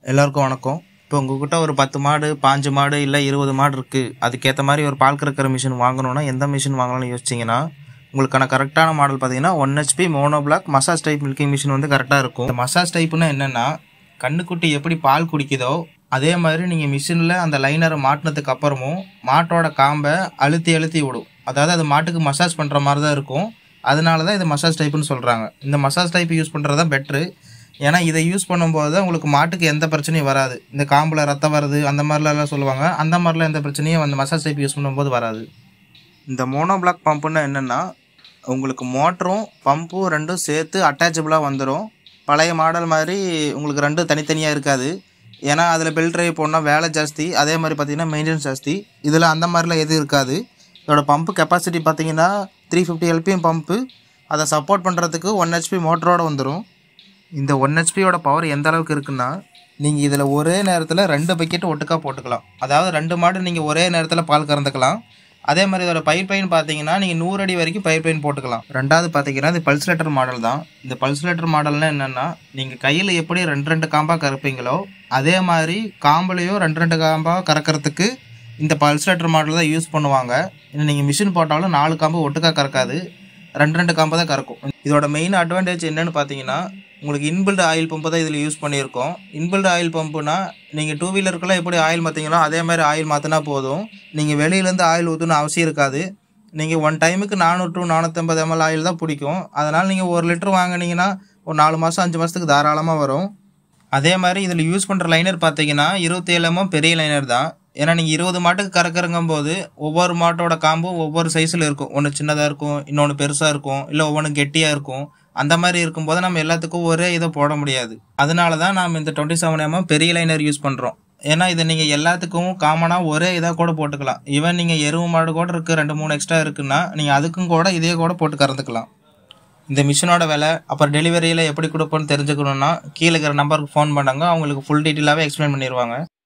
எல்லாருக்கும் வணக்கம். இப்போ உங்ககிட்ட ஒரு 10 மாடு 5 மாடு இல்லை 20 மாடு இருக்குது. அதுக்கேற்ற மாதிரி ஒரு பால் கறக்கிற மிஷின் வாங்கணும்னா எந்த மிஷின் வாங்கலாம்னு யோசிச்சிங்கன்னா உங்களுக்கான கரெக்டான மாடல் பார்த்தீங்கன்னா 1 HP mono black massage type milking machine வந்து கரெக்டாக இருக்கும். இந்த மசாஜ் டைப்புன்னா என்னென்னா, கண்ணுக்குட்டி எப்படி பால் குடிக்குதோ அதே மாதிரி நீங்கள் மிஷினில் அந்த லைனரை மாட்டினதுக்கு அப்புறமும் மாட்டோட காம்பை அழுத்தி அழுத்தி விடும். அதாவது அது மாட்டுக்கு மசாஜ் பண்ணுற மாதிரி தான் இருக்கும். அதனால தான் இது மசாஜ் டைப்புன்னு சொல்கிறாங்க. இந்த மசாஜ் டைப் யூஸ் பண்ணுறது தான் பெட்ரு. ஏன்னா இதை யூஸ் பண்ணும்போது தான் உங்களுக்கு மாட்டுக்கு எந்த பிரச்சனையும் வராது. இந்த காம்பில் ரத்தம் வருது அந்த மாதிரிலாம் சொல்லுவாங்க. அந்த மாதிரிலாம் எந்த பிரச்சனையும் அந்த மசாஜ் டைப் யூஸ் பண்ணும்போது வராது. இந்த மோனோ பிளாக் பம்புன்னா என்னென்னா, உங்களுக்கு மோட்டரும் பம்பும் ரெண்டும் சேர்த்து அட்டாச்சபிளாக வந்துடும். பழைய மாடல் மாதிரி உங்களுக்கு ரெண்டும் தனித்தனியாக இருக்காது. ஏன்னா அதில் பெல்ட் ட்ரைவ் போனால் வேலை ஜாஸ்தி, அதே மாதிரி பார்த்திங்கன்னா மெயின்டெனன்ஸ் ஜாஸ்தி. இதில் அந்த மாதிரிலாம் எதுவும் இருக்காது. இதோட பம்பு கெப்பாசிட்டி பார்த்திங்கன்னா 350 LPM பம்பு. அதை சப்போர்ட் பண்ணுறதுக்கு 1 HP மோட்டரோடு வந்துடும். இந்த 1 HPயோட பவர் எந்த அளவுக்கு இருக்குன்னா, நீங்கள் இதில் ஒரே நேரத்தில் 2 பக்கெட்டு ஒட்டுக்காக போட்டுக்கலாம். அதாவது 2 மாடு நீங்கள் ஒரே நேரத்தில் பால் கறந்துக்கலாம். அதே மாதிரி இதோட பைப் லைன் பார்த்தீங்கன்னா நீங்கள் 100 அடி வரைக்கும் பைப் லைன் போட்டுக்கலாம். ரெண்டாவது பார்த்தீங்கன்னா இது பல்ஸ்லேட்டர் மாடல் தான். இந்த பல்ஸ்லேட்டர் மாடல்னால் என்னென்னா, நீங்கள் கையில் எப்படி 2 காம்பாக கறப்பீங்களோ அதே மாதிரி காம்புலையும் 2 காம்பாக கறக்கிறதுக்கு இந்த பல்ஸ்லேட்டர் மாடல் தான் யூஸ் பண்ணுவாங்க. இன்னும் நீங்கள் மிஷின் போட்டாலும் 4 காம்பு ஒட்டுக்காக கறக்காது, 2 காம்பு தான் கறக்கும். இதோட மெயின் அட்வான்டேஜ் என்னென்னு பார்த்தீங்கன்னா, உங்களுக்கு இன்பில்ட் ஆயில் பம்பு தான் இதில் யூஸ் பண்ணியிருக்கோம். இன்பில்ட் ஆயில் பம்புனா நீங்கள் 2 வீலருக்குலாம் எப்படி ஆயில் மாற்றிங்களோ அதே மாதிரி ஆயில் மாற்றினா போதும். நீங்கள் வெளியிலேருந்து ஆயில் ஊற்றணும் அவசியம் இருக்காது. நீங்கள் 1 டைமுக்கு 400 to 450 ml ஆயில் தான் பிடிக்கும். அதனால் நீங்கள் 1 லிட்டர் வாங்கினீங்கன்னா ஒரு 4 மாதம் 5 மாதத்துக்கு தாராளமாக வரும். அதே மாதிரி இதில் யூஸ் பண்ணுற லைனர் பார்த்தீங்கன்னா 27 mm பெரிய லைனர் தான். ஏன்னா நீங்கள் 20 மாட்டுக்கு கறக்குறங்கும் போது ஒவ்வொரு மாட்டோட காம்பும் ஒவ்வொரு சைஸில் இருக்கும். ஒன்று சின்னதாக இருக்கும், இன்னொன்று பெருசாக இருக்கும், இல்லை ஒவ்வொன்று கெட்டியாக இருக்கும். அந்த மாதிரி இருக்கும்போது நம்ம எல்லாத்துக்கும் ஒரே இதை போட முடியாது. அதனால தான் நாம் இந்த 27 mm பெரிய லைனர் யூஸ் பண்ணுறோம். ஏன்னா இதை நீங்கள் எல்லாத்துக்கும் காமனாக ஒரே இதாக கூட போட்டுக்கலாம். ஈவன் நீங்கள் எருவு மாடு கூட இருக்குது, 2-3 எக்ஸ்ட்ரா இருக்குன்னா நீங்கள் அதுக்கும் கூட இதே கூட போட்டு கறந்துக்கலாம். இந்த மிஷினோட விலை அப்புறம் டெலிவரியில் எப்படி கொடுப்போன்னு தெரிஞ்சுக்கணுன்னா கீழே இருக்கிற நம்பருக்கு ஃபோன் பண்ணாங்க. அவங்களுக்கு ஃபுல் டீட்டெயிலாகவே எக்ஸ்பிளைன் பண்ணிடுவாங்க.